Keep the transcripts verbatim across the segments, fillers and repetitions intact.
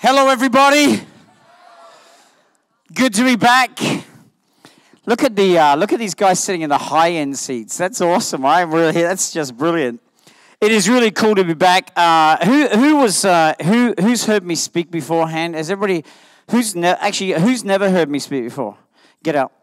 Hello, everybody. Good to be back. Look at the uh, look at these guys sitting in the high-end seats. That's awesome. I'm really that's just brilliant. It is really cool to be back. Uh, who who was uh, who who's heard me speak beforehand? Has everybody who's ne- actually who's never heard me speak before? Get out.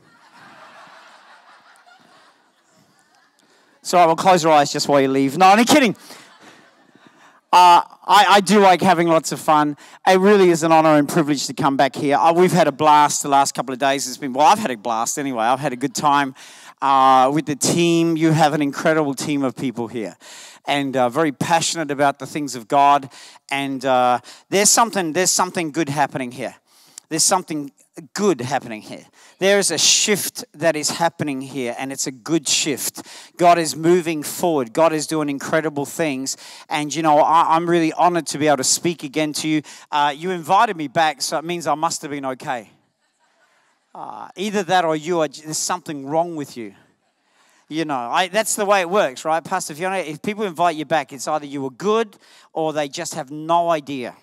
So I will close your eyes just while you leave. No, I'm kidding. Uh, I, I do like having lots of fun. It really is an honor and privilege to come back here. Uh, we've had a blast the last couple of days. It's been, well, I've had a blast anyway. I've had a good time uh, with the team. You have an incredible team of people here and uh, very passionate about the things of God. And uh, there's something, there's something good happening here. There's something good happening here. There is a shift that is happening here, and it's a good shift. God is moving forward. God is doing incredible things. And, you know, I, I'm really honored to be able to speak again to you. Uh, you invited me back, so it means I must have been okay. Uh, either that or you are, there's something wrong with you. You know, I, that's the way it works, right, Pastor Fiona? If people invite you back, it's either you were good or they just have no idea.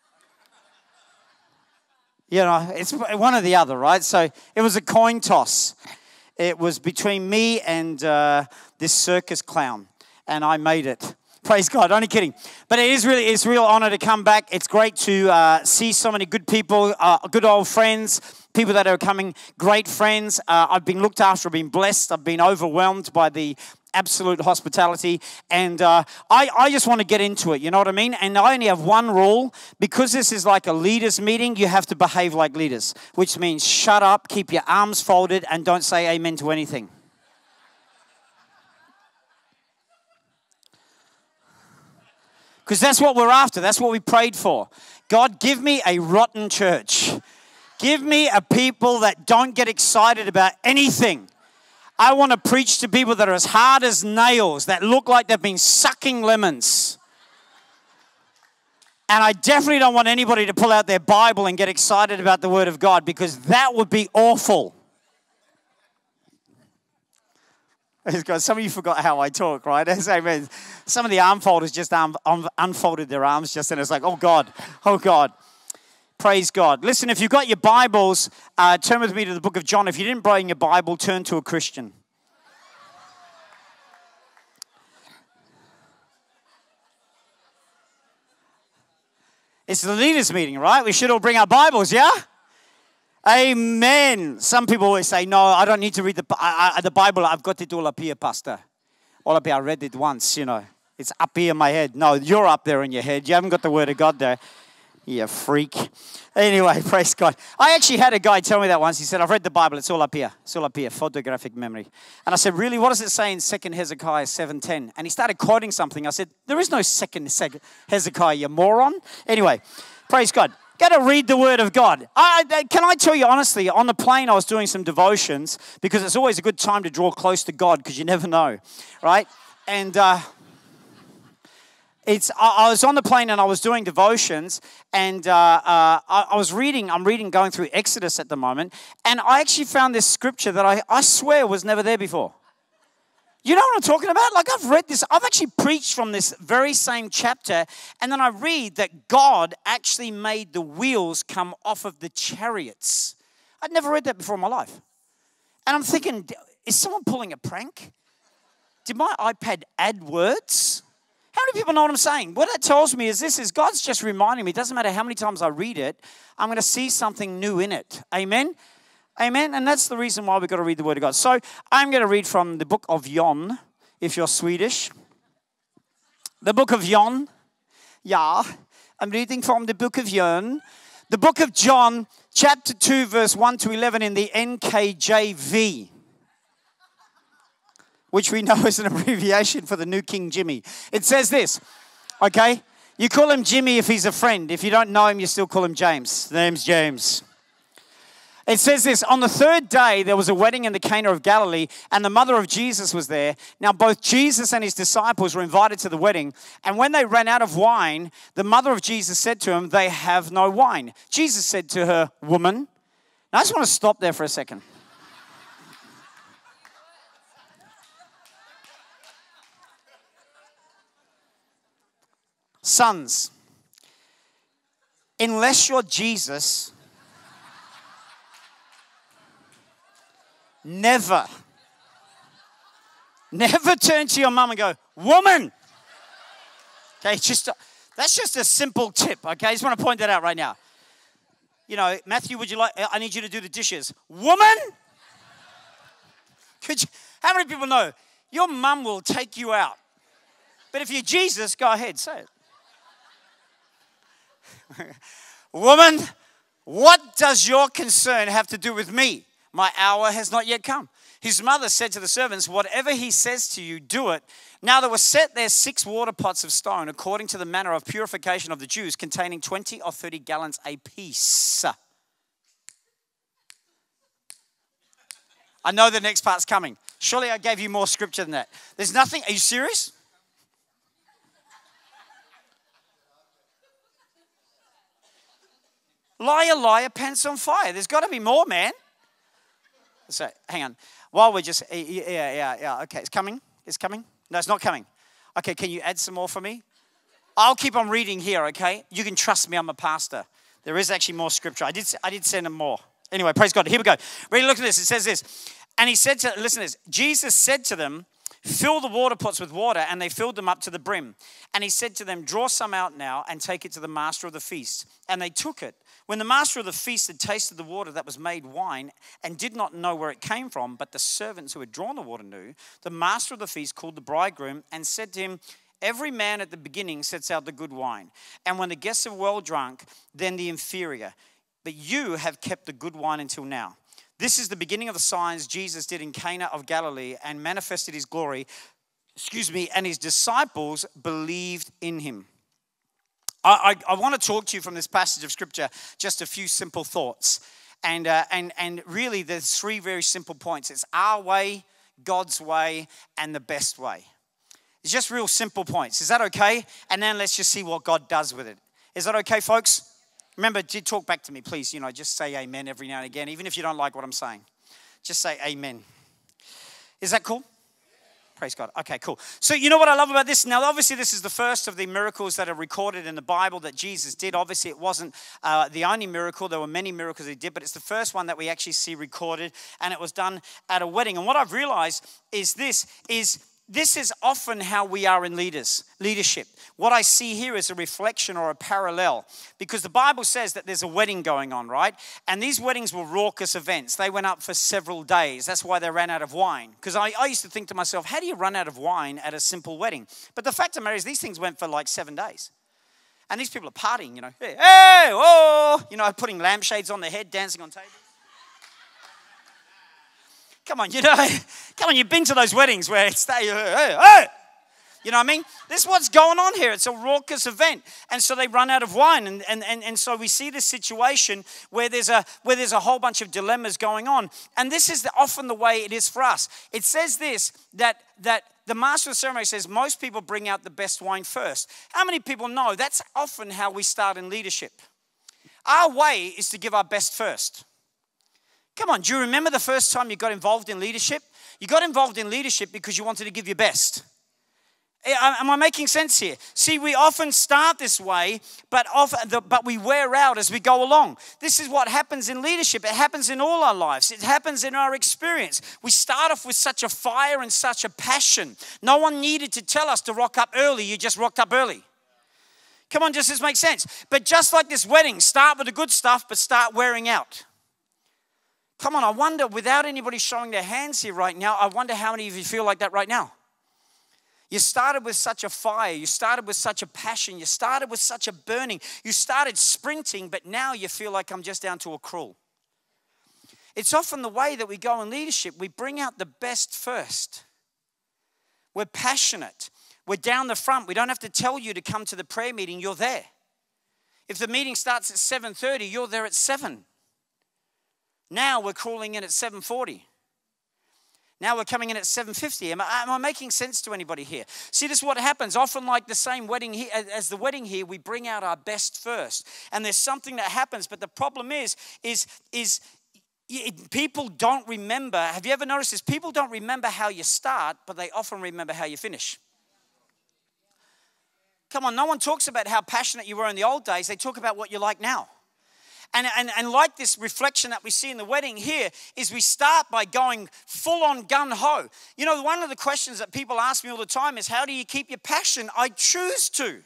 You know, it's one or the other, right? So it was a coin toss. It was between me and uh, this circus clown, and I made it. Praise God, only kidding. But it is really, it's a real honor to come back. It's great to uh, see so many good people, uh, good old friends, people that are coming, great friends. Uh, I've been looked after, I've been blessed, I've been overwhelmed by the absolute hospitality, and uh, I, I just want to get into it, you know what I mean? And I only have one rule. Because this is like a leaders meeting, you have to behave like leaders, which means shut up, keep your arms folded, and don't say amen to anything. Because that's what we're after. That's what we prayed for. God, give me a rotten church. Give me a people that don't get excited about anything. I want to preach to people that are as hard as nails, that look like they've been sucking lemons. And I definitely don't want anybody to pull out their Bible and get excited about the Word of God, because that would be awful. Some of you forgot how I talk, right? Some of the arm folders just un- un- unfolded their arms just then. It's like, oh God, oh God. Praise God. Listen, if you've got your Bibles, uh, turn with me to the book of John. If you didn't bring your Bible, turn to a Christian. It's the leaders' meeting, right? We should all bring our Bibles, yeah? Amen. Some people always say, no, I don't need to read the, I, I, the Bible. I've got it all up here, Pastor. All up here. I read it once, you know. It's up here in my head. No, you're up there in your head. You haven't got the Word of God there. You freak. Anyway, praise God. I actually had a guy tell me that once. He said, I've read the Bible. It's all up here. It's all up here. Photographic memory. And I said, really? What does it say in Second Hezekiah seven ten? And he started quoting something. I said, there is no Second Hezekiah, you moron. Anyway, praise God. Got to read the Word of God. I, can I tell you honestly, on the plane I was doing some devotions, because it's always a good time to draw close to God, because you never know, right? And uh, it's I, I was on the plane and I was doing devotions, and uh, uh, I, I was reading, I'm reading, going through Exodus at the moment, and I actually found this scripture that I, I swear was never there before. You know what I'm talking about? Like, I've read this. I've actually preached from this very same chapter. And then I read that God actually made the wheels come off of the chariots. I'd never read that before in my life. And I'm thinking, is someone pulling a prank? Did my iPad add words? How many people know what I'm saying? What that tells me is this, is God's just reminding me, it doesn't matter how many times I read it, I'm going to see something new in it. Amen? Amen. And that's the reason why we've got to read the Word of God. So I'm going to read from the book of John, if you're Swedish. The book of John. Yeah, I'm reading from the book of John. The book of John, chapter two, verse one to eleven in the N K J V, which we know is an abbreviation for the New King Jimmy. It says this, okay? You call him Jimmy if he's a friend. If you don't know him, you still call him James. The name's James. It says this, on the third day, there was a wedding in the Cana of Galilee, and the mother of Jesus was there. Now, both Jesus and his disciples were invited to the wedding, and when they ran out of wine, the mother of Jesus said to him, they have no wine. Jesus said to her, woman. Now, I just want to stop there for a second. Sons, Unless you're Jesus, never, never turn to your mum and go, woman. Okay, it's just a, that's just a simple tip, okay? I just want to point that out right now. You know, Matthew, would you like, I need you to do the dishes. Woman? Could you, how many people know your mum will take you out? But if you're Jesus, go ahead, say it. Woman, what does your concern have to do with me? My hour has not yet come. His mother said to the servants, whatever he says to you, do it. Now there were set there six water pots of stone, according to the manner of purification of the Jews, containing twenty or thirty gallons apiece. I know the next part's coming. Surely I gave you more scripture than that. There's nothing. Are you serious? Liar, liar, pants on fire. There's got to be more, man. So, hang on. While we're just, yeah, yeah, yeah. Okay, it's coming. It's coming. No, it's not coming. Okay, can you add some more for me? I'll keep on reading here, okay? You can trust me, I'm a pastor. There is actually more scripture. I did, I did send them more. Anyway, praise God. Here we go. Ready, look at this. It says this. And he said to, listen to this. Jesus said to them, fill the water pots with water, and they filled them up to the brim. And he said to them, draw some out now and take it to the master of the feast. And they took it. When the master of the feast had tasted the water that was made wine and did not know where it came from, but the servants who had drawn the water knew, the master of the feast called the bridegroom and said to him, every man at the beginning sets out the good wine, and when the guests are well drunk, then the inferior. But you have kept the good wine until now. This is the beginning of the signs Jesus did in Cana of Galilee and manifested his glory, excuse me, and his disciples believed in him. I, I, I want to talk to you from this passage of scripture, just a few simple thoughts. And, uh, and, and really there's three very simple points. It's our way, God's way, and the best way. It's just real simple points. Is that okay? And then let's just see what God does with it. Is that okay, folks? Remember, talk back to me, please. You know, just say amen every now and again, even if you don't like what I'm saying. Just say amen. Is that cool? Praise God. Okay, cool. So you know what I love about this? Now, obviously, this is the first of the miracles that are recorded in the Bible that Jesus did. Obviously, it wasn't uh, the only miracle. There were many miracles he did, but it's the first one that we actually see recorded, and it was done at a wedding. And what I've realized is this, is this is often how we are in leaders, leadership. What I see here is a reflection or a parallel, because the Bible says that there's a wedding going on, right? And these weddings were raucous events. They went up for several days. That's why they ran out of wine. Because I, I used to think to myself, how do you run out of wine at a simple wedding? But the fact of the matter is these things went for like seven days. And these people are partying, you know. Hey, hey, oh, you know, putting lampshades on their head, dancing on tables. Come on, you know, come on, you've been to those weddings where it's, hey, hey, hey. You know what I mean? This is what's going on here. It's a raucous event. And so they run out of wine. And, and, and, and so we see this situation where there's, a, where there's a whole bunch of dilemmas going on. And this is the, often the way it is for us. It says this, that, that the master of the ceremony says most people bring out the best wine first. How many people know that's often how we start in leadership? Our way is to give our best first. Come on, do you remember the first time you got involved in leadership? You got involved in leadership because you wanted to give your best. Am I making sense here? See, we often start this way, but often the, but we wear out as we go along. This is what happens in leadership. It happens in all our lives. It happens in our experience. We start off with such a fire and such a passion. No one needed to tell us to rock up early. You just rocked up early. Come on, does this make sense? But just like this wedding, start with the good stuff, but start wearing out. Come on, I wonder, without anybody showing their hands here right now, I wonder how many of you feel like that right now. You started with such a fire. You started with such a passion. You started with such a burning. You started sprinting, but now you feel like I'm just down to a crawl. It's often the way that we go in leadership. We bring out the best first. We're passionate. We're down the front. We don't have to tell you to come to the prayer meeting. You're there. If the meeting starts at seven thirty, you're there at seven. Now we're crawling in at seven forty. Now we're coming in at seven fifty. Am I, am I making sense to anybody here? See, this is what happens. Often like the same wedding here, as the wedding here, we bring out our best first. And there's something that happens, but the problem is, is, is people don't remember. Have you ever noticed this? People don't remember how you start, but they often remember how you finish. Come on, no one talks about how passionate you were in the old days. They talk about what you're like now. And, and, and like this reflection that we see in the wedding here is we start by going full on gung-ho. You know, one of the questions that people ask me all the time is, how do you keep your passion? I choose to.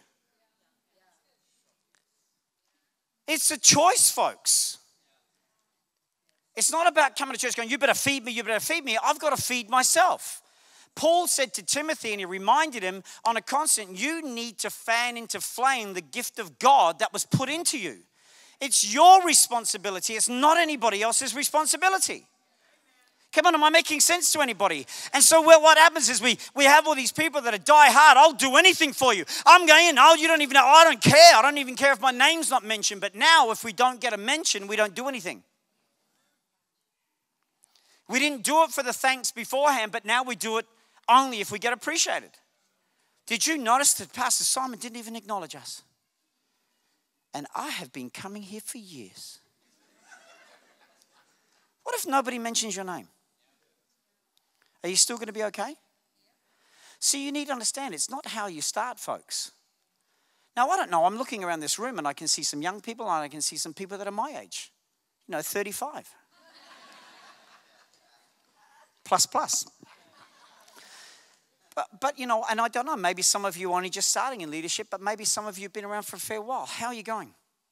It's a choice, folks. It's not about coming to church going, you better feed me, you better feed me. I've got to feed myself. Paul said to Timothy, and he reminded him on a constant, you need to fan into flame the gift of God that was put into you. It's your responsibility. It's not anybody else's responsibility. Come on, am I making sense to anybody? And so well, what happens is we, we have all these people that are die hard. I'll do anything for you. I'm going, no, you don't even know. I don't care. I don't even care if my name's not mentioned. But now if we don't get a mention, we don't do anything. We didn't do it for the thanks beforehand, but now we do it only if we get appreciated. Did you notice that Pastor Simon didn't even acknowledge us? And I have been coming here for years. What if nobody mentions your name? Are you still going to be okay? See, you need to understand, it's not how you start, folks. Now, I don't know. I'm looking around this room and I can see some young people and I can see some people that are my age. You know, thirty-five. Plus, plus. But, but, you know, and I don't know, maybe some of you are only just starting in leadership, but maybe some of you have been around for a fair while. How are you going?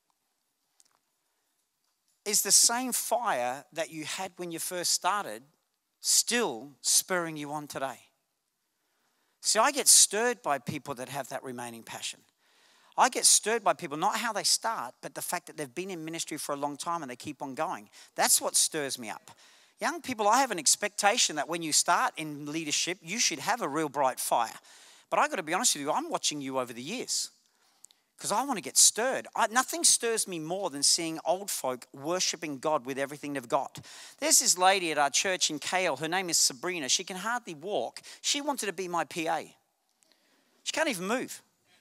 Is the same fire that you had when you first started still spurring you on today? See, I get stirred by people that have that remaining passion. I get stirred by people, not how they start, but the fact that they've been in ministry for a long time and they keep on going. That's what stirs me up. Young people, I have an expectation that when you start in leadership, you should have a real bright fire. But I've got to be honest with you, I'm watching you over the years because I want to get stirred. I, nothing stirs me more than seeing old folk worshiping God with everything they've got. There's this lady at our church in K L. Her name is Sabrina. She can hardly walk. She wanted to be my P A. She can't even move.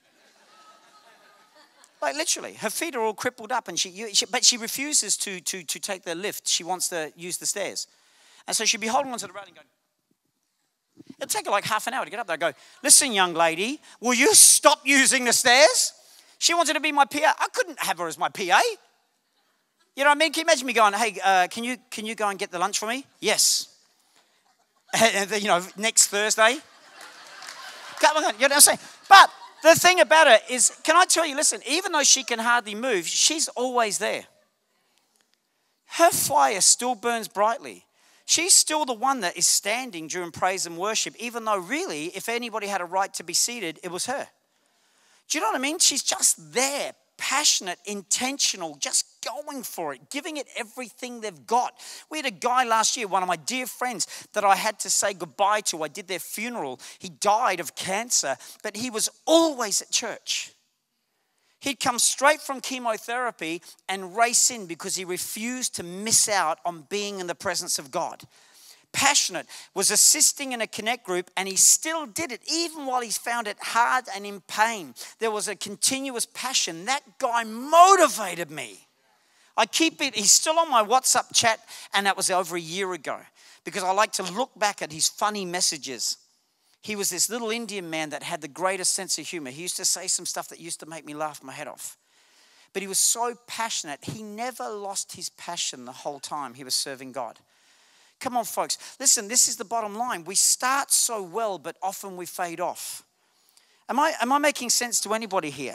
Like literally, her feet are all crippled up, and she, she but she refuses to, to, to take the lift. She wants to use the stairs. And so she'd be holding onto the railing going, it'll take her like half an hour to get up there. I go, listen, young lady, will you stop using the stairs? She wanted to be my P A. I couldn't have her as my P A. You know what I mean? Can you imagine me going, hey, uh, can you can you go and get the lunch for me? Yes. And, you know, next Thursday. Come on, you know what I'm saying? But the thing about it is, can I tell you, listen, even though she can hardly move, she's always there. Her fire still burns brightly. She's still the one that is standing during praise and worship, even though really, if anybody had a right to be seated, it was her. Do you know what I mean? She's just there, passionate, intentional, just going for it, giving it everything they've got. We had a guy last year, one of my dear friends that I had to say goodbye to. I did their funeral. He died of cancer, but he was always at church. He'd come straight from chemotherapy and race in because he refused to miss out on being in the presence of God. Passionate, was assisting in a connect group, and he still did it even while he found it hard and in pain. There was a continuous passion. That guy motivated me. I keep it, he's still on my WhatsApp chat, and that was over a year ago because I like to look back at his funny messages. He was this little Indian man that had the greatest sense of humor. He used to say some stuff that used to make me laugh my head off. But he was so passionate. He never lost his passion the whole time he was serving God. Come on, folks. Listen, this is the bottom line. We start so well, but often we fade off. Am I, am I making sense to anybody here?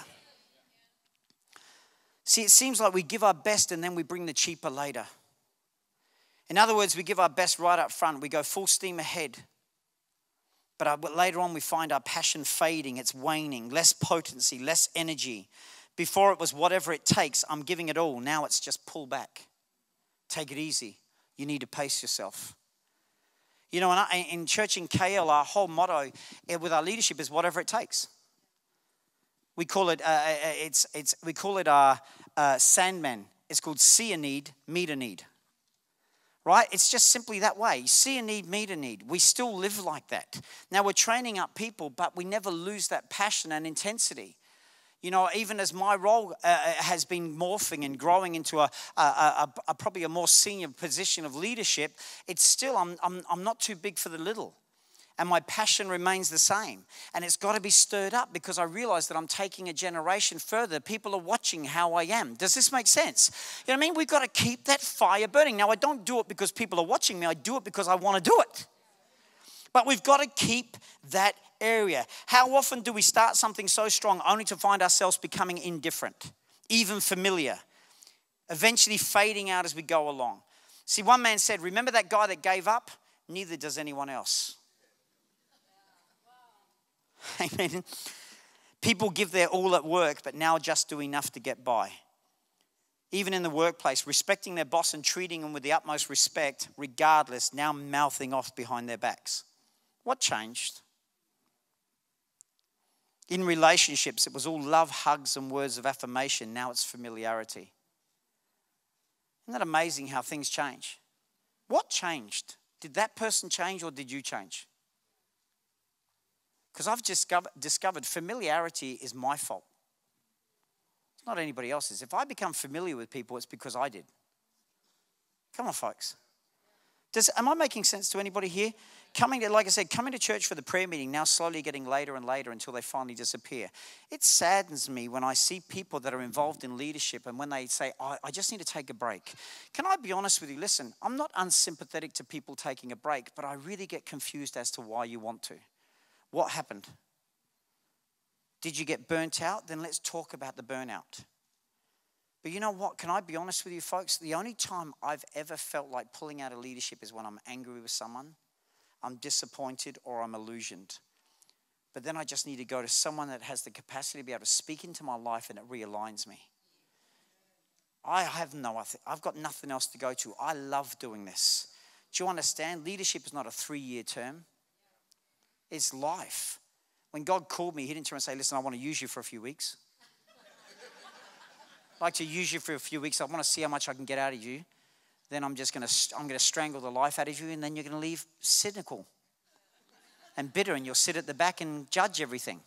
See, it seems like we give our best and then we bring the cheaper later. In other words, we give our best right up front. We go full steam ahead. But our, later on, we find our passion fading. It's waning. Less potency, less energy. Before it was whatever it takes, I'm giving it all. Now it's just pull back. Take it easy. You need to pace yourself. You know, in church in K L, our whole motto with our leadership is whatever it takes. We call it, uh, it's, it's, we call it our uh, Sandman. It's called see a need, meet a need. Right? It's just simply that way. See a need, meet a need. We still live like that. Now we're training up people, but we never lose that passion and intensity. You know, even as my role uh, has been morphing and growing into a, a, a, a probably a more senior position of leadership, it's still, I'm, I'm, I'm not too big for the little. And my passion remains the same. And it's got to be stirred up because I realize that I'm taking a generation further. People are watching how I am. Does this make sense? You know what I mean? We've got to keep that fire burning. Now, I don't do it because people are watching me. I do it because I want to do it. But we've got to keep that area. How often do we start something so strong only to find ourselves becoming indifferent, even familiar, eventually fading out as we go along? See, one man said, remember that guy that gave up? Neither does anyone else. Amen. People give their all at work, but now just do enough to get by. Even in the workplace, respecting their boss and treating them with the utmost respect, regardless, now mouthing off behind their backs. What changed? In relationships, it was all love, hugs, and words of affirmation. Now it's familiarity. Isn't that amazing how things change? What changed? Did that person change or did you change? Because I've discovered, discovered familiarity is my fault. It's not anybody else's. If I become familiar with people, it's because I did. Come on, folks. Does, am I making sense to anybody here? Coming to, like I said, coming to church for the prayer meeting, now slowly getting later and later until they finally disappear. It saddens me when I see people that are involved in leadership and when they say, oh, I just need to take a break. Can I be honest with you? Listen, I'm not unsympathetic to people taking a break, but I really get confused as to why you want to. What happened? Did you get burnt out? Then let's talk about the burnout. But you know what? Can I be honest with you, folks? The only time I've ever felt like pulling out of leadership is when I'm angry with someone, I'm disappointed, or I'm illusioned. But then I just need to go to someone that has the capacity to be able to speak into my life and it realigns me. I have no, I've got nothing else to go to. I love doing this. Do you understand? Leadership is not a three-year term. It's life. When God called me, he didn't turn and say, listen, I want to use you for a few weeks. I'd like to use you for a few weeks. I want to see how much I can get out of you. Then I'm just going to, I'm going to strangle the life out of you, and then you're going to leave cynical and bitter, and you'll sit at the back and judge everything.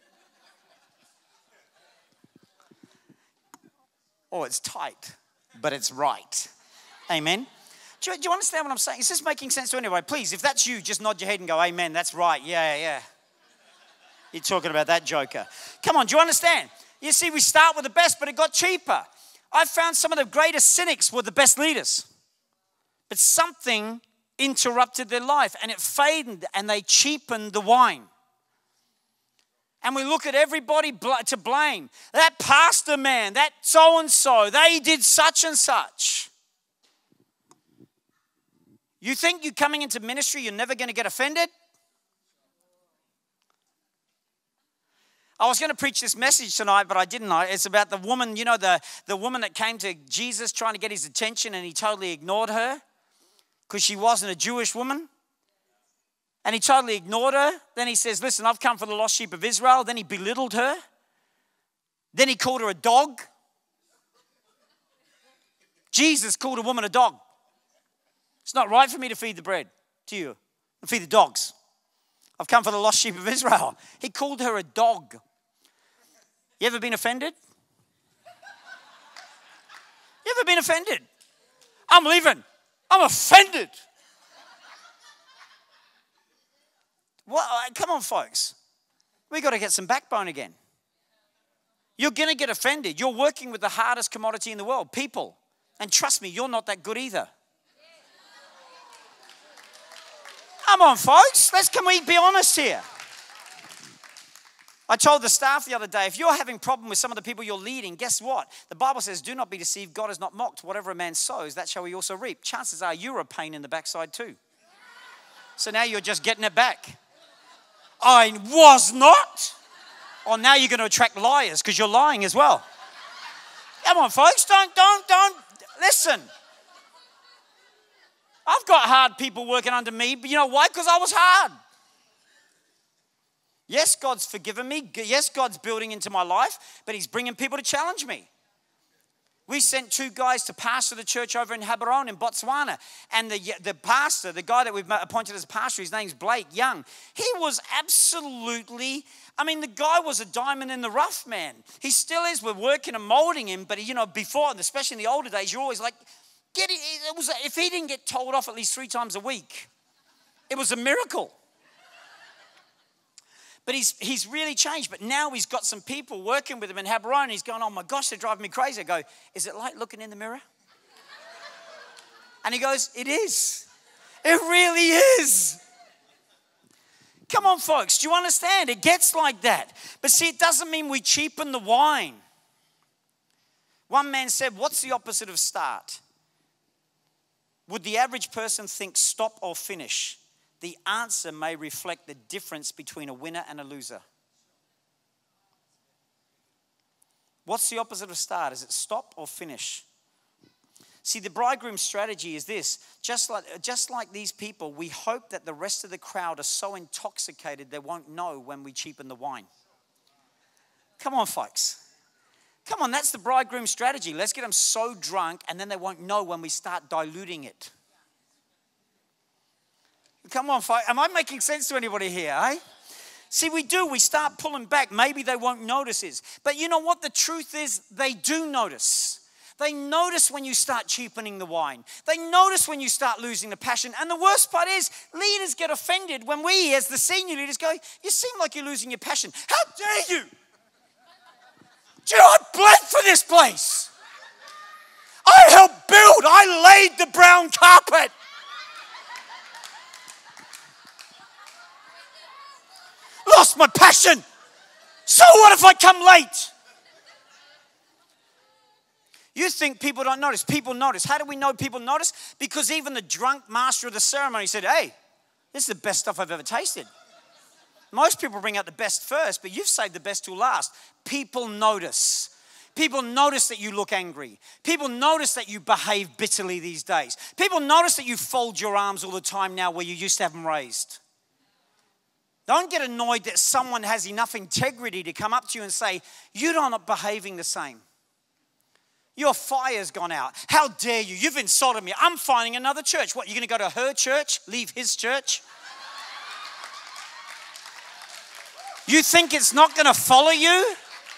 Oh, it's tight, but it's right. Amen. Do you, do you understand what I'm saying? Is this making sense to anybody? Please, if that's you, just nod your head and go, amen, that's right. Yeah, yeah. You're talking about that joker. Come on, do you understand? You see, we start with the best, but it got cheaper. I've found some of the greatest cynics were the best leaders. But something interrupted their life, and it faded, and they cheapened the wine. And we look at everybody to blame. That pastor man, that so-and-so, they did such and such. You think you're coming into ministry, you're never going to get offended? I was going to preach this message tonight, but I didn't. It's about the woman, you know, the, the woman that came to Jesus trying to get his attention, and he totally ignored her because she wasn't a Jewish woman. And he totally ignored her. Then he says, listen, I've come for the lost sheep of Israel. Then he belittled her. Then he called her a dog. Jesus called a woman a dog. It's not right for me to feed the bread to you and feed the dogs. I've come for the lost sheep of Israel. He called her a dog. You ever been offended? You ever been offended? I'm leaving. I'm offended. Well, come on, folks. We got to get some backbone again. You're going to get offended. You're working with the hardest commodity in the world, people. And trust me, you're not that good either. Come on, folks. Let's, can we be honest here? I told the staff the other day, if you're having a problem with some of the people you're leading, guess what? The Bible says, do not be deceived. God is not mocked. Whatever a man sows, that shall he also reap. Chances are you're a pain in the backside too. So now you're just getting it back. I was not. Or now you're going to attract liars because you're lying as well. Come on, folks. Don't, don't, don't. Listen. I've got hard people working under me, but you know why? Because I was hard. Yes, God's forgiven me. Yes, God's building into my life, but he's bringing people to challenge me. We sent two guys to pastor the church over in Gaborone in Botswana. And the, the pastor, the guy that we've appointed as pastor, his name's Blake Young. He was absolutely, I mean, the guy was a diamond in the rough, man. He still is. We're working and molding him. But, you know, before, and especially in the older days, you're always like, get it. It was, if he didn't get told off at least three times a week, it was a miracle. But he's, he's really changed. But now he's got some people working with him in Haberone. He's going, oh my gosh, they're driving me crazy. I go, is it like looking in the mirror? And he goes, it is. It really is. Come on, folks. Do you understand? It gets like that. But see, it doesn't mean we cheapen the wine. One man said, what's the opposite of start? Would the average person think stop or finish? The answer may reflect the difference between a winner and a loser. What's the opposite of start? Is it stop or finish? See, the bridegroom's strategy is this. Just like, just like these people, we hope that the rest of the crowd are so intoxicated they won't know when we cheapen the wine. Come on, folks. Come on, that's the bridegroom's strategy. Let's get them so drunk and then they won't know when we start diluting it. Come on, folks. Am I making sense to anybody here, eh? See, we do. We start pulling back. Maybe they won't notice it. But you know what? The truth is they do notice. They notice when you start cheapening the wine. They notice when you start losing the passion. And the worst part is leaders get offended when we, as the senior leaders, go, you seem like you're losing your passion. How dare you? Do you know I bled for this place? I helped build. I laid the brown carpet. Lost my passion. So what if I come late? You think people don't notice. People notice. How do we know people notice? Because even the drunk master of the ceremony said, hey, this is the best stuff I've ever tasted. Most people bring out the best first, but you've saved the best till last. People notice. People notice that you look angry. People notice that you behave bitterly these days. People notice that you fold your arms all the time now where you used to have them raised. Don't get annoyed that someone has enough integrity to come up to you and say, you're not behaving the same. Your fire's gone out. How dare you? You've insulted me. I'm finding another church. What, you're going to go to her church? Leave his church? You think it's not going to follow you?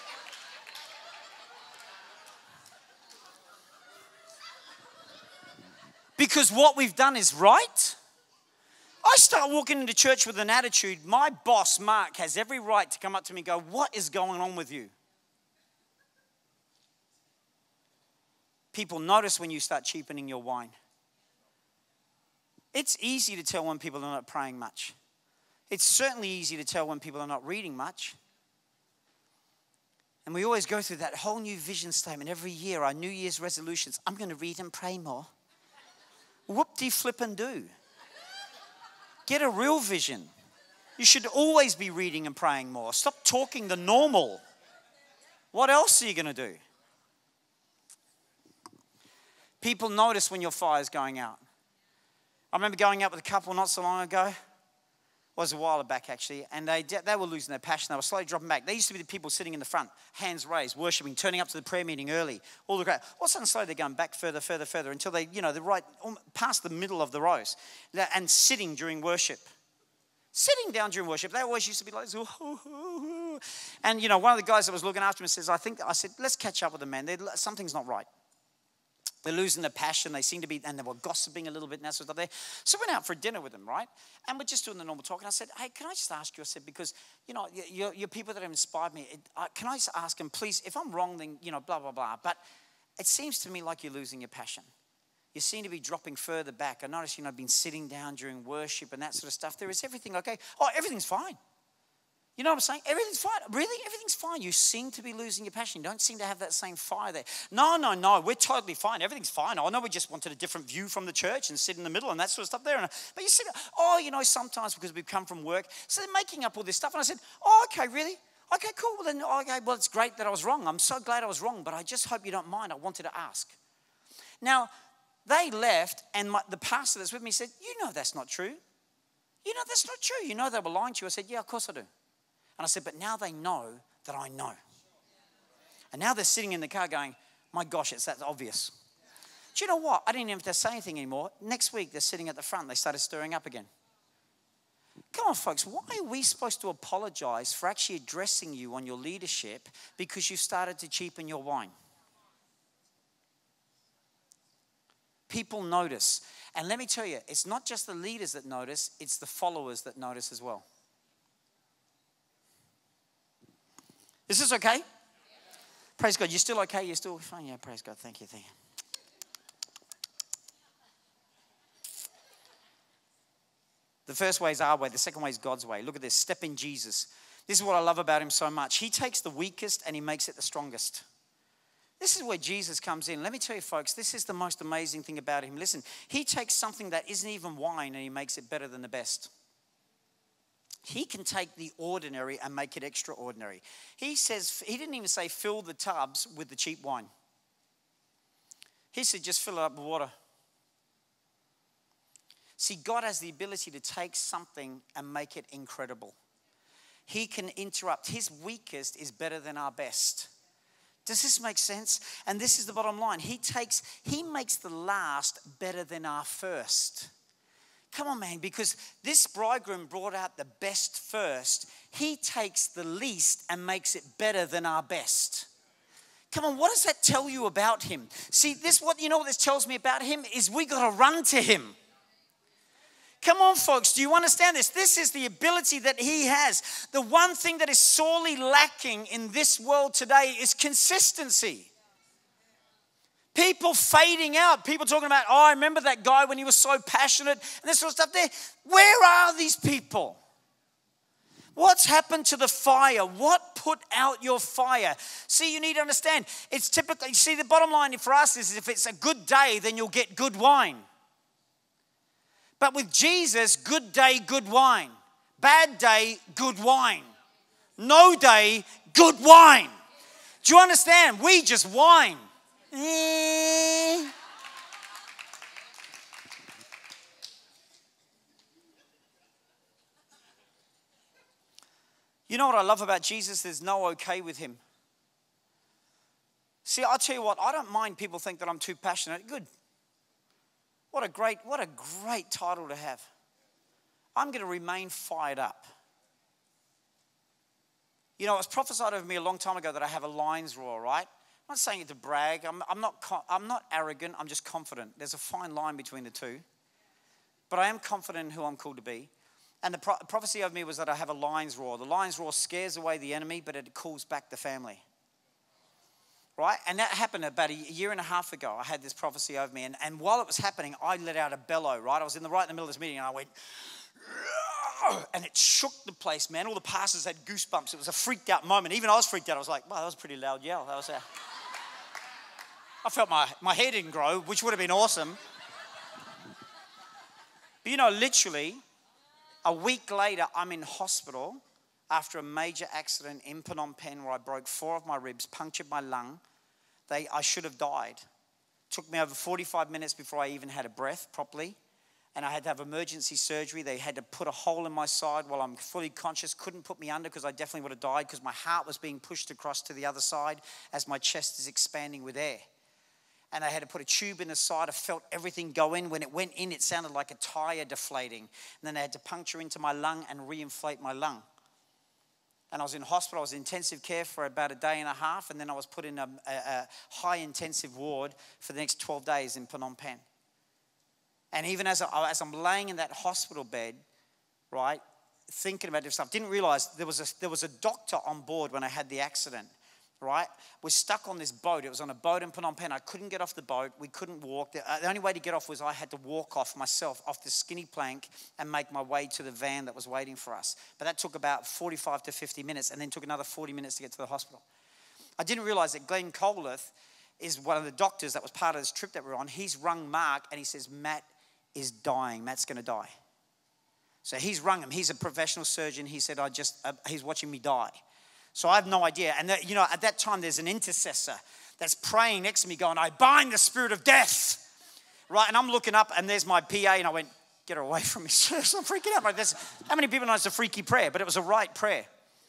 Because what we've done is right? I start walking into church with an attitude. My boss, Mark, has every right to come up to me and go, what is going on with you? People notice when you start cheapening your wine. It's easy to tell when people are not praying much. It's certainly easy to tell when people are not reading much. And we always go through that whole new vision statement every year, our New Year's resolutions. I'm going to read and pray more. Whoop-de-flip and do. Get a real vision. You should always be reading and praying more. Stop talking the normal. What else are you going to do? People notice when your fire's going out. I remember going out with a couple not so long ago. It was a while back actually. And they, they were losing their passion. They were slowly dropping back. They used to be the people sitting in the front, hands raised, worshiping, turning up to the prayer meeting early. All the crowd. All of a sudden slowly they're going back further, further, further until they, you know, they're right past the middle of the rows. And sitting during worship. Sitting down during worship. They always used to be like, oh, oh, oh. And you know, one of the guys that was looking after me says, I think, I said, let's catch up with them, man. They're, something's not right. They're losing their passion. They seem to be, and they were gossiping a little bit and that sort of stuff there. So I went out for dinner with them, right? And we're just doing the normal talk. And I said, hey, can I just ask you? I said, because, you know, you're, you're people that have inspired me. It, uh, can I just ask them, please, if I'm wrong, then, you know, blah, blah, blah. But it seems to me like you're losing your passion. You seem to be dropping further back. I notice, you know, I've been sitting down during worship and that sort of stuff. There is everything okay? Oh, everything's fine. You know what I'm saying? Everything's fine. Really? Everything's fine. You seem to be losing your passion. You don't seem to have that same fire there. No, no, no. We're totally fine. Everything's fine. I know we just wanted a different view from the church and sit in the middle and that sort of stuff there. But you see, oh, you know, sometimes because we've come from work. So they're making up all this stuff. And I said, oh, okay, really? Okay, cool. Well, then, okay, well, it's great that I was wrong. I'm so glad I was wrong. But I just hope you don't mind. I wanted to ask. Now, they left and my, the pastor that's with me said, you know that's not true. You know that's not true. You know they were lying to you. I said, yeah, of course I do. And I said, but now they know that I know. And now they're sitting in the car going, my gosh, it's that obvious. Do you know what? I didn't even have to say anything anymore. Next week, they're sitting at the front. They started stirring up again. Come on, folks. Why are we supposed to apologize for actually addressing you on your leadership because you started to cheapen your wine? People notice. And let me tell you, it's not just the leaders that notice, it's the followers that notice as well. Is this okay? Praise God. You're still okay? You're still fine? Yeah, praise God. Thank you. Thank you. The first way is our way. The second way is God's way. Look at this. Step in Jesus. This is what I love about him so much. He takes the weakest and he makes it the strongest. This is where Jesus comes in. Let me tell you, folks, this is the most amazing thing about him. Listen, he takes something that isn't even wine and he makes it better than the best. He can take the ordinary and make it extraordinary. He says, he didn't even say fill the tubs with the cheap wine. He said just fill it up with water. See, God has the ability to take something and make it incredible. He can interrupt. His weakest is better than our best. Does this make sense? And this is the bottom line. He takes, he makes the last better than our first. Come on, man, because this bridegroom brought out the best first. He takes the least and makes it better than our best. Come on, what does that tell you about him? See, this what you know what this tells me about him is we got to run to him. Come on, folks, do you understand this? This is the ability that he has. The one thing that is sorely lacking in this world today is consistency. People fading out. People talking about, oh, I remember that guy when he was so passionate and this sort of stuff there. Where are these people? What's happened to the fire? What put out your fire? See, you need to understand. It's typically, see, the bottom line for us is if it's a good day, then you'll get good wine. But with Jesus, good day, good wine. Bad day, good wine. No day, good wine. Do you understand? We just whine. Eh. You know what I love about Jesus? There's no okay with him. See, I'll tell you what, I don't mind people think that I'm too passionate. Good. What a great, what a great title to have. I'm going to remain fired up. You know, it was prophesied over me a long time ago that I have a lion's roar, right? I'm not saying it to brag. I'm, I'm, not, I'm not arrogant. I'm just confident. There's a fine line between the two. But I am confident in who I'm called to be. And the pro- prophecy over me was that I have a lion's roar. The lion's roar scares away the enemy, but it calls back the family. Right? And that happened about a year and a half ago. I had this prophecy over me. And, and while it was happening, I let out a bellow, right? I was in the right in the middle of this meeting and I went, and it shook the place, man. All the pastors had goosebumps. It was a freaked out moment. Even I was freaked out. I was like, wow, that was a pretty loud yell. That was a... I felt my, my hair didn't grow, which would have been awesome. But you know, literally, a week later, I'm in hospital after a major accident in Phnom Penh where I broke four of my ribs, punctured my lung. They, I should have died. It took me over forty-five minutes before I even had a breath properly. And I had to have emergency surgery. They had to put a hole in my side while I'm fully conscious. Couldn't put me under because I definitely would have died because my heart was being pushed across to the other side as my chest is expanding with air. And I had to put a tube in the side. I felt everything go in. When it went in, it sounded like a tire deflating. And then they had to puncture into my lung and reinflate my lung. And I was in hospital. I was in intensive care for about a day and a half. And then I was put in a, a, a high intensive ward for the next twelve days in Phnom Penh. And even as, I, as I'm laying in that hospital bed, right, thinking about this stuff, didn't realize there was a, there was a doctor on board when I had the accident. Right? We're stuck on this boat. It was on a boat in Phnom Penh. I couldn't get off the boat. We couldn't walk. The, uh, the only way to get off was I had to walk off myself, off the skinny plank and make my way to the van that was waiting for us. But that took about forty-five to fifty minutes and then took another forty minutes to get to the hospital. I didn't realize that Glenn Coleth is one of the doctors that was part of this trip that we're on. He's rung Mark and he says, Matt is dying. Matt's going to die. So he's rung him. He's a professional surgeon. He said, I just, uh, he's watching me die. So I have no idea. And, that, you know, at that time, there's an intercessor that's praying next to me going, I bind the spirit of death. Right? And I'm looking up, and there's my P A, and I went, get her away from me. So I'm freaking out. Like this. How many people know it's a freaky prayer? But it was a right prayer.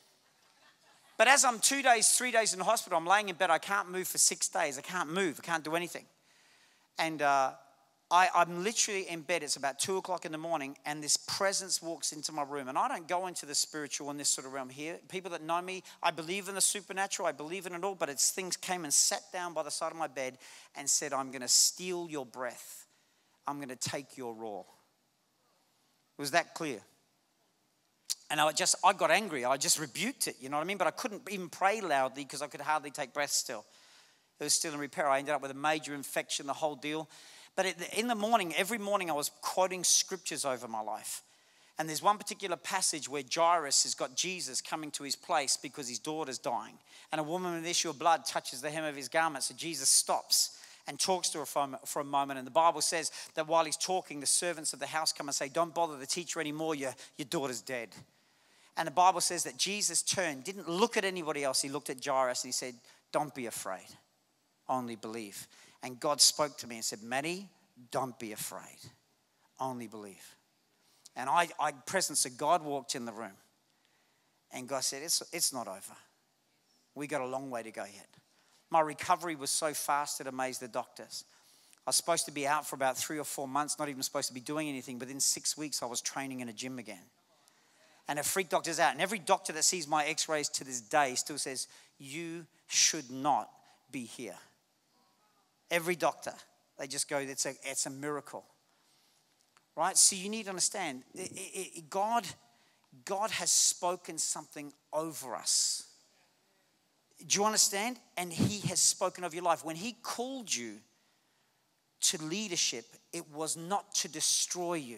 But as I'm two days, three days in the hospital, I'm laying in bed. I can't move for six days. I can't move. I can't do anything. And uh, I, I'm literally in bed. It's about two o'clock in the morning, and this presence walks into my room. And I don't go into the spiritual in this sort of realm here. People that know me, I believe in the supernatural. I believe in it all. But it's things came and sat down by the side of my bed and said, I'm going to steal your breath. I'm going to take your roar. Was that clear? And I just, I got angry. I just rebuked it, you know what I mean? But I couldn't even pray loudly because I could hardly take breaths still. It was still in repair. I ended up with a major infection, the whole deal. But in the morning, every morning I was quoting scriptures over my life. And there's one particular passage where Jairus has got Jesus coming to his place because his daughter's dying. And a woman with an issue of blood touches the hem of his garment. So Jesus stops and talks to her for a, for a moment. And the Bible says that while he's talking, the servants of the house come and say, don't bother the teacher anymore, your, your daughter's dead. And the Bible says that Jesus turned, didn't look at anybody else. He looked at Jairus and he said, don't be afraid, only believe. And God spoke to me and said, Maddie, don't be afraid, only believe. And I, I presence of God walked in the room. And God said, it's, it's not over. We got a long way to go yet. My recovery was so fast it amazed the doctors. I was supposed to be out for about three or four months, not even supposed to be doing anything. But in six weeks, I was training in a gym again. And it freaked doctors out. And every doctor that sees my x-rays to this day still says, you should not be here. Every doctor. They just go, it's a, it's a miracle. Right? So you need to understand, it, it, it, God, God has spoken something over us. Do you understand? And he has spoken over your life. When he called you to leadership, it was not to destroy you.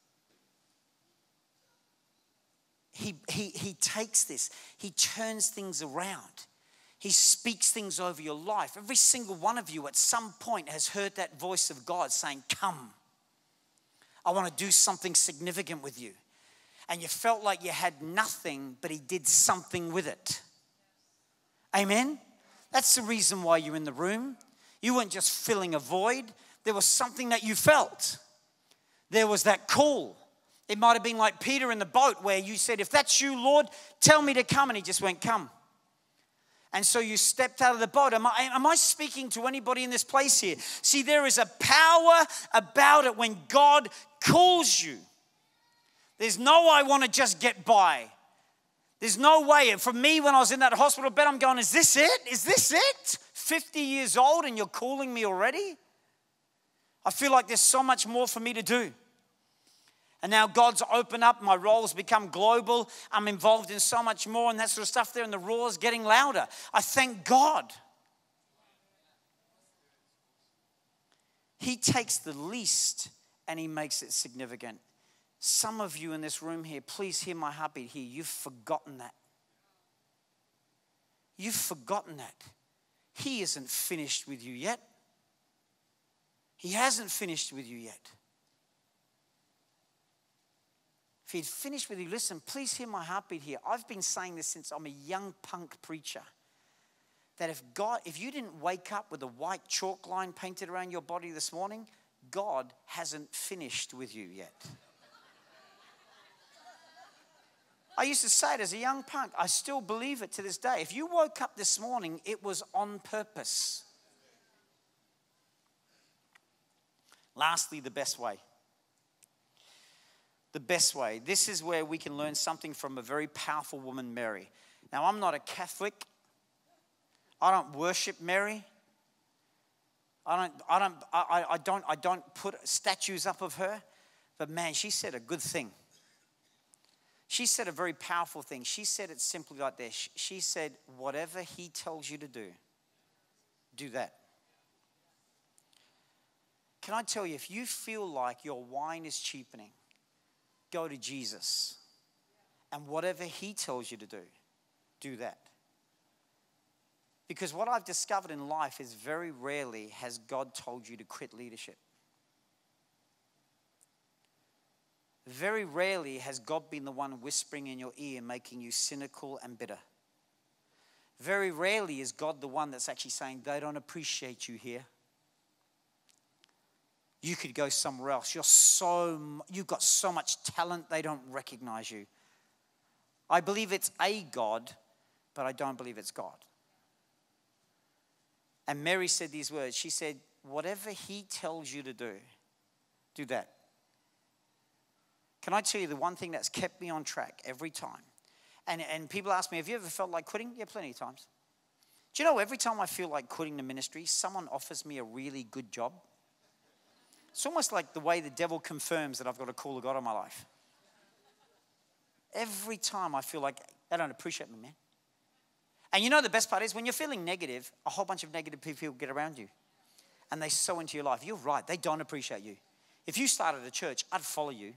He, he, he takes this, he turns things around. He speaks things over your life. Every single one of you at some point has heard that voice of God saying, come, I want to do something significant with you. And you felt like you had nothing, but he did something with it. Amen? That's the reason why you're in the room. You weren't just filling a void. There was something that you felt. There was that call. It might have been like Peter in the boat where you said, if that's you, Lord, tell me to come. And he just went, come. And so you stepped out of the boat. Am I, am I speaking to anybody in this place here? See, there is a power about it when God calls you. There's no, I want to just get by. There's no way. For me, when I was in that hospital bed, I'm going, is this it? Is this it? fifty years old and you're calling me already? I feel like there's so much more for me to do. And now God's opened up, my role's become global. I'm involved in so much more and that sort of stuff there, and the roar's getting louder. I thank God. He takes the least and he makes it significant. Some of you in this room here, please hear my heartbeat here. You've forgotten that. You've forgotten that. He isn't finished with you yet. He hasn't finished with you yet. If he'd finished with you, listen, please hear my heartbeat here. I've been saying this since I'm a young punk preacher. That if God, if you didn't wake up with a white chalk line painted around your body this morning, God hasn't finished with you yet. I used to say it as a young punk. I still believe it to this day. If you woke up this morning, it was on purpose. Lastly, the best way. The best way. This is where we can learn something from a very powerful woman, Mary. Now, I'm not a Catholic. I don't worship Mary. I don't, I don't, I, I don't, I don't put statues up of her. But man, she said a good thing. She said a very powerful thing. She said it simply like this. She said, whatever he tells you to do, do that. Can I tell you, if you feel like your wine is cheapening, go to Jesus. And whatever he tells you to do, do that. Because what I've discovered in life is very rarely has God told you to quit leadership. Very rarely has God been the one whispering in your ear, making you cynical and bitter. Very rarely is God the one that's actually saying, they don't appreciate you here. You could go somewhere else. You're so, you've got so much talent, they don't recognize you. I believe it's a God, but I don't believe it's God. And Mary said these words. She said, whatever he tells you to do, do that. Can I tell you the one thing that's kept me on track every time? And, and people ask me, have you ever felt like quitting? Yeah, plenty of times. Do you know, every time I feel like quitting the ministry, someone offers me a really good job. It's almost like the way the devil confirms that I've got a call of God in my life. Every time I feel like they don't appreciate me, man. And you know the best part is when you're feeling negative, a whole bunch of negative people get around you. And they sow into your life. You're right, they don't appreciate you. If you started a church, I'd follow you.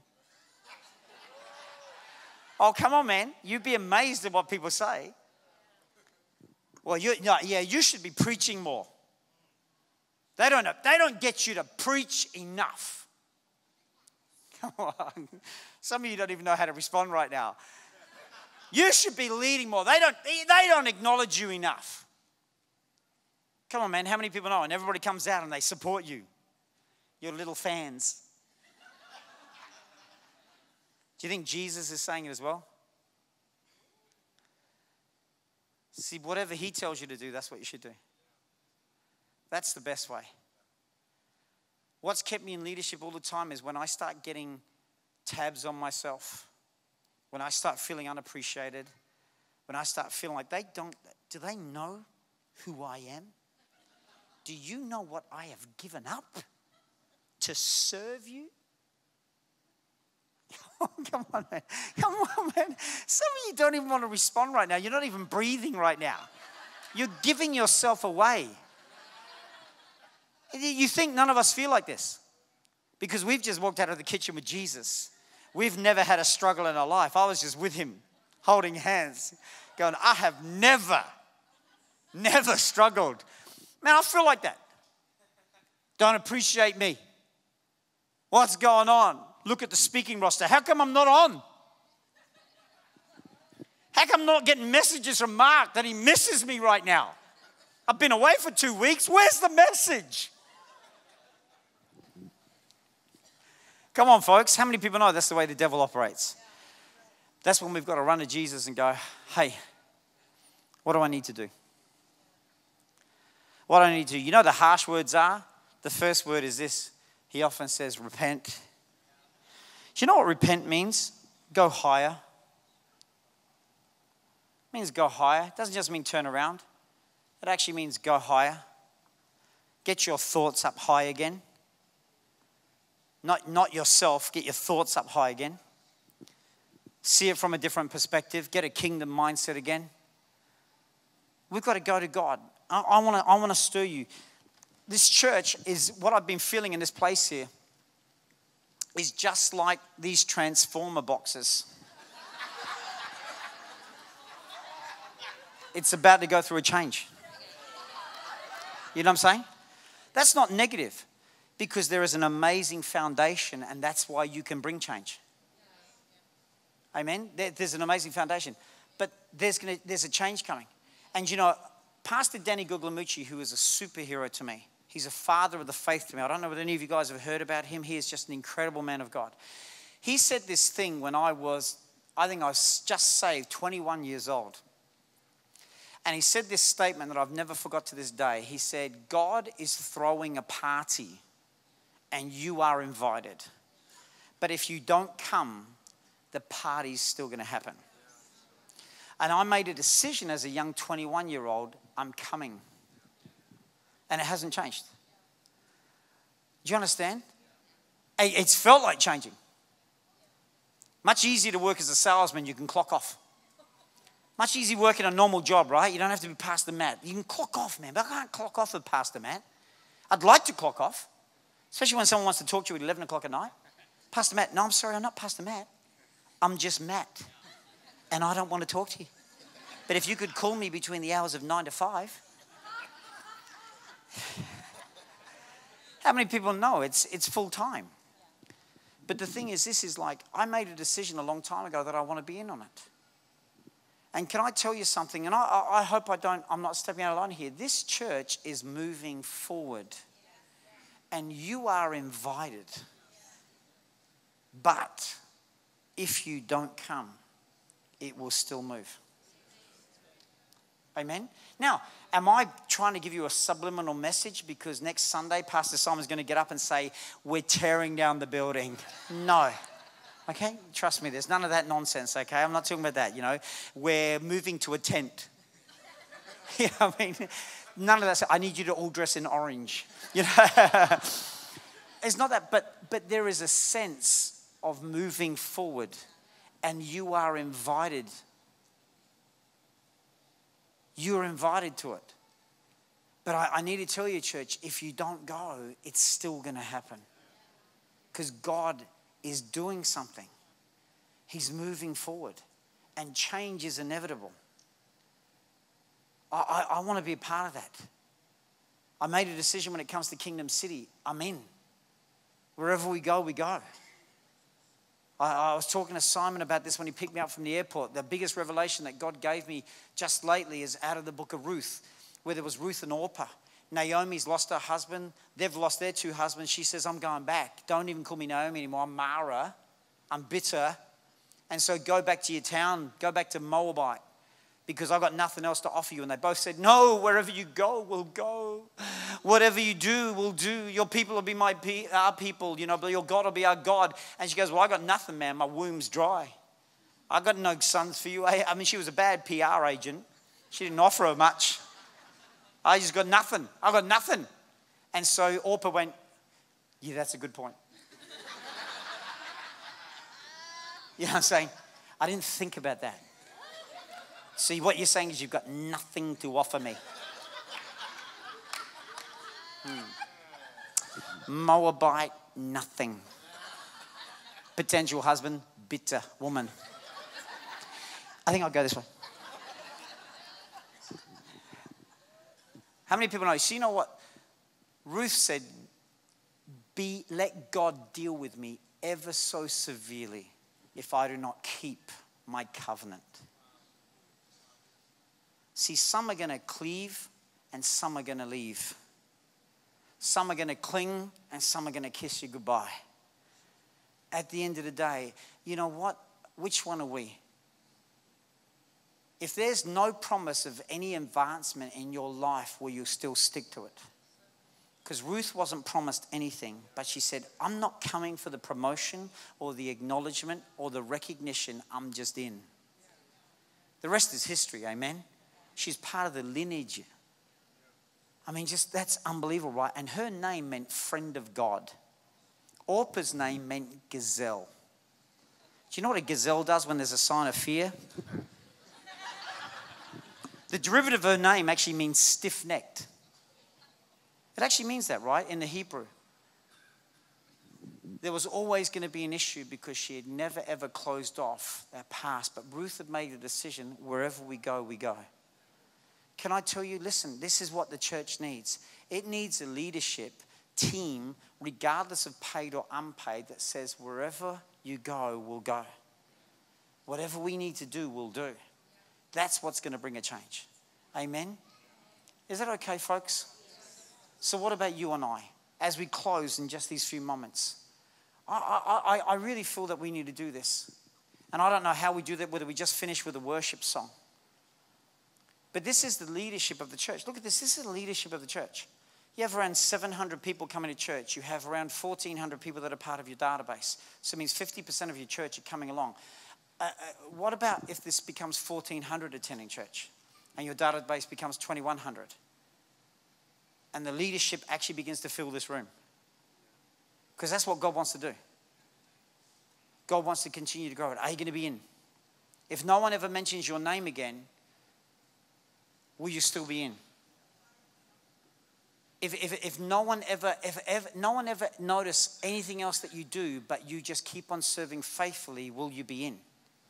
Oh, come on, man. You'd be amazed at what people say. Well, you, no, yeah, you should be preaching more. They don't, they don't get you to preach enough. Come on. Some of you don't even know how to respond right now. You should be leading more. They don't, they, they don't acknowledge you enough. Come on, man. How many people know? And everybody comes out and they support you. Your little fans. Do you think Jesus is saying it as well? See, whatever he tells you to do, that's what you should do. That's the best way. What's kept me in leadership all the time is when I start getting tabs on myself, when I start feeling unappreciated, when I start feeling like they don't, do they know who I am? Do you know what I have given up to serve you? Oh, come on, man. Come on, man. Some of you don't even want to respond right now. You're not even breathing right now. You're giving yourself away. You think none of us feel like this because we've just walked out of the kitchen with Jesus. We've never had a struggle in our life. I was just with him, holding hands, going, I have never, never struggled. Man, I feel like that. Don't appreciate me. What's going on? Look at the speaking roster. How come I'm not on? How come I'm not getting messages from Mark that he misses me right now? I've been away for two weeks. Where's the message? Come on, folks. How many people know that's the way the devil operates? That's when we've got to run to Jesus and go, hey, what do I need to do? What do I need to do? You know the harsh words are? The first word is this. He often says, repent. Do you know what repent means? Go higher. It means go higher. It doesn't just mean turn around. It actually means go higher. Get your thoughts up high again. Not, not yourself. Get your thoughts up high again. See it from a different perspective. Get a kingdom mindset again. We've got to go to God. I, I want to I want to stir you. This church is what I've been feeling in this place here is just like these transformer boxes. It's about to go through a change. You know what I'm saying? That's not negative because there is an amazing foundation and that's why you can bring change. Amen? There, there's an amazing foundation. But there's, gonna, there's a change coming. And you know, Pastor Danny Guglielmucci, who is a superhero to me, he's a father of the faith to me. I don't know whether any of you guys have heard about him. He is just an incredible man of God. He said this thing when I was, I think I was just saved, twenty-one years old. And he said this statement that I've never forgot to this day. He said, God is throwing a party and you are invited. But if you don't come, the party's still going to happen. And I made a decision as a young twenty-one-year-old, I'm coming. And it hasn't changed. Do you understand? It's felt like changing. Much easier to work as a salesman, you can clock off. Much easier working a normal job, right? You don't have to be Pastor Matt. You can clock off, man. But I can't clock off with Pastor Matt. I'd like to clock off, especially when someone wants to talk to you at eleven o'clock at night. Pastor Matt, no, I'm sorry, I'm not Pastor Matt. I'm just Matt. And I don't want to talk to you. But if you could call me between the hours of nine to five. How many people know it's, it's full time? But the thing is, this is like, I made a decision a long time ago that I want to be in on it. And can I tell you something? And I, I, I hope I don't, I'm not stepping out of line here. This church is moving forward. And you are invited. But if you don't come, it will still move. Amen? Now, am I trying to give you a subliminal message because next Sunday Pastor Simon's going to get up and say, we're tearing down the building? No. Okay? Trust me, there's none of that nonsense, okay? I'm not talking about that, you know. We're moving to a tent. You know what I mean? None of that. I need you to all dress in orange. You know? It's not that, but, but there is a sense of moving forward. and you are invited. You're invited to it. But I, I need to tell you, church, if you don't go, it's still going to happen. Because God is doing something. He's moving forward. And change is inevitable. I, I, I want to be a part of that. I made a decision when it comes to Kingdom City. I'm in. Wherever we go, we go. I, I was talking to Simon about this when he picked me up from the airport. The biggest revelation that God gave me just lately is out of the book of Ruth, where there was Ruth and Orpah. Naomi's lost her husband. They've lost their two husbands. She says, I'm going back. Don't even call me Naomi anymore. I'm Mara. I'm bitter. And so go back to your town. Go back to Moabite, because I've got nothing else to offer you. And they both said, no, wherever you go, we'll go. Whatever you do, we'll do. Your people will be my pe- our people, you know, but your God will be our God. And she goes, well, I got nothing, man. My womb's dry. I got no sons for you. I, I mean, she was a bad P R agent. She didn't offer her much. I just got nothing. I got nothing. And so Orpah went, yeah, that's a good point. You know what I'm saying? I didn't think about that. See, what you're saying is you've got nothing to offer me. Hmm. Moabite, nothing. Potential husband, bitter woman. I think I'll go this way. How many people know? So you know what? Ruth said, "Be let God deal with me ever so severely if I do not keep my covenant." See, some are going to cleave and some are going to leave. Some are going to cling and some are going to kiss you goodbye. At the end of the day, you know what? Which one are we? If there's no promise of any advancement in your life, will you still stick to it? Because Ruth wasn't promised anything, but she said, I'm not coming for the promotion or the acknowledgement or the recognition. I'm just in. The rest is history, amen? She's part of the lineage. I mean, just that's unbelievable, right? And her name meant friend of God. Orpah's name meant gazelle. Do you know what a gazelle does when there's a sign of fear? The derivative of her name actually means stiff-necked. It actually means that, right, in the Hebrew. There was always going to be an issue because she had never, ever closed off that past. But Ruth had made a decision, wherever we go, we go. Can I tell you, listen, this is what the church needs. It needs a leadership team, regardless of paid or unpaid, that says, wherever you go, we'll go. Whatever we need to do, we'll do. That's what's going to bring a change. Amen? Is that okay, folks? So what about you and I? As we close in just these few moments, I, I, I really feel that we need to do this. And I don't know how we do that, whether we just finish with a worship song. But this is the leadership of the church. Look at this. This is the leadership of the church. You have around seven hundred people coming to church. You have around fourteen hundred people that are part of your database. So it means fifty percent of your church are coming along. Uh, uh, what about if this becomes fourteen hundred attending church and your database becomes twenty-one hundred? And the leadership actually begins to fill this room. Because that's what God wants to do. God wants to continue to grow it. Are you going to be in? If no one ever mentions your name again, will you still be in? If, if, if no one ever, if, ever, no one ever notice anything else that you do, but you just keep on serving faithfully, will you be in?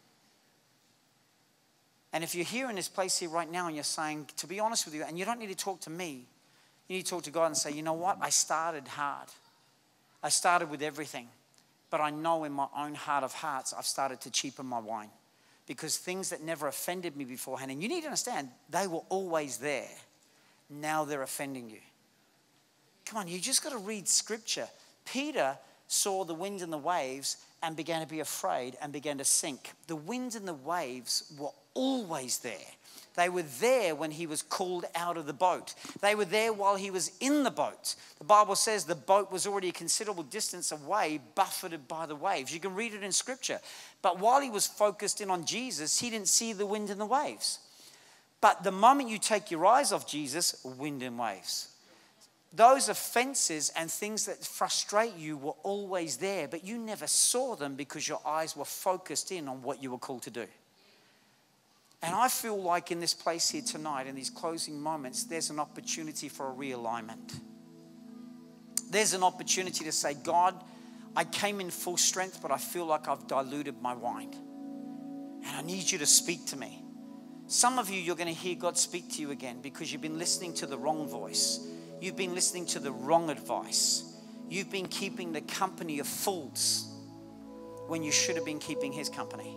And if you're here in this place here right now and you're saying, to be honest with you, and you don't need to talk to me, you need to talk to God and say, you know what? I started hard. I started with everything. But I know in my own heart of hearts, I've started to cheapen my wine. Because things that never offended me beforehand, and you need to understand, they were always there. Now they're offending you. Come on, you just got to read scripture. Peter saw the wind and the waves and began to be afraid and began to sink. The wind and the waves were always there. They were there when he was called out of the boat. They were there while he was in the boat. The Bible says the boat was already a considerable distance away, buffeted by the waves. You can read it in scripture. But while he was focused in on Jesus, he didn't see the wind and the waves. But the moment you take your eyes off Jesus, wind and waves. those offenses and things that frustrate you were always there, but you never saw them because your eyes were focused in on what you were called to do. And I feel like in this place here tonight, in these closing moments, there's an opportunity for a realignment. There's an opportunity to say, God, I came in full strength, but I feel like I've diluted my wine. And I need you to speak to me. Some of you, you're going to hear God speak to you again because you've been listening to the wrong voice. You've been listening to the wrong advice. You've been keeping the company of fools when you should have been keeping his company.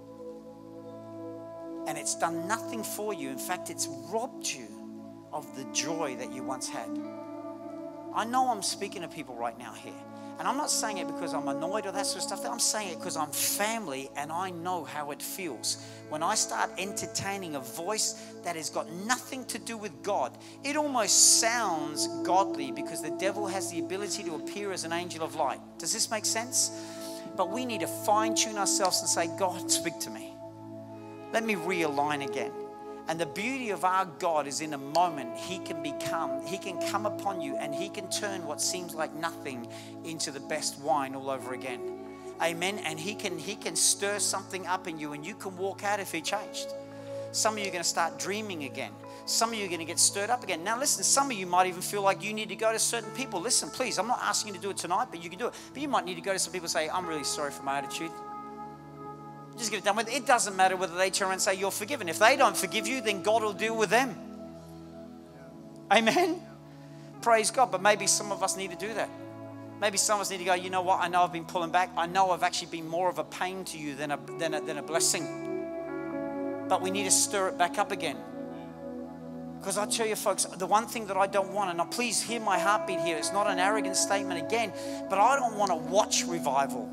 And it's done nothing for you. In fact, it's robbed you of the joy that you once had. I know I'm speaking to people right now here. And I'm not saying it because I'm annoyed or that sort of stuff. I'm saying it because I'm family and I know how it feels. When I start entertaining a voice that has got nothing to do with God, it almost sounds godly because the devil has the ability to appear as an angel of light. Does this make sense? But we need to fine-tune ourselves and say, God, speak to me. Let me realign again. And the beauty of our God is in a moment, he can become, he can come upon you and he can turn what seems like nothing into the best wine all over again. Amen. And he can, he can stir something up in you and you can walk out if he changed. Some of you are going to start dreaming again. Some of you are going to get stirred up again. Now listen, some of you might even feel like you need to go to certain people. Listen, please, I'm not asking you to do it tonight, but you can do it. But you might need to go to some people and say, I'm really sorry for my attitude. Just get it done with. It doesn't matter whether they turn around and say you're forgiven. If they don't forgive you, then God will deal with them. Amen. Praise God. But maybe some of us need to do that. Maybe some of us need to go, you know what? I know I've been pulling back. I know I've actually been more of a pain to you than a, than a, than a blessing. But we need to stir it back up again. Because I tell you folks, the one thing that I don't want, and now please hear my heartbeat here. It's not an arrogant statement again, but I don't want to watch revival.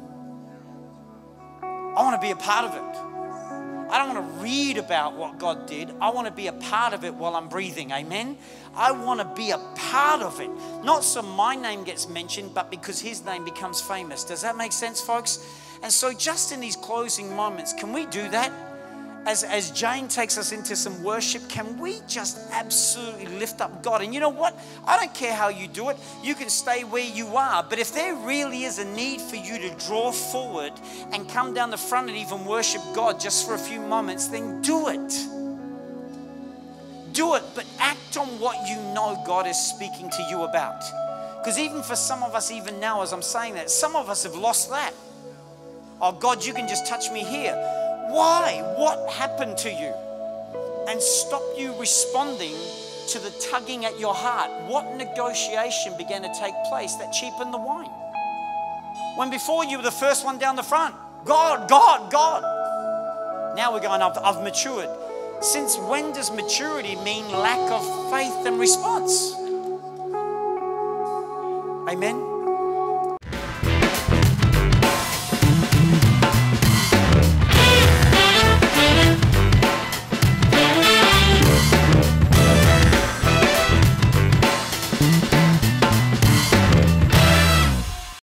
I want to be a part of it. I don't want to read about what God did. I want to be a part of it while I'm breathing. Amen. I want to be a part of it. Not so my name gets mentioned, but because his name becomes famous. Does that make sense, folks? And so just in these closing moments, can we do that? As, as Jane takes us into some worship, can we just absolutely lift up God? And you know what? I don't care how you do it. You can stay where you are. But if there really is a need for you to draw forward and come down the front and even worship God just for a few moments, then do it. Do it, but act on what you know God is speaking to you about. Because even for some of us, even now as I'm saying that, some of us have lost that. Oh God, you can just touch me here. Why? What happened to you? And stop you responding to the tugging at your heart. What negotiation began to take place that cheapened the wine? When before you were the first one down the front. God, God, God. Now we're going, I've, I've matured. Since when does maturity mean lack of faith and response? Amen.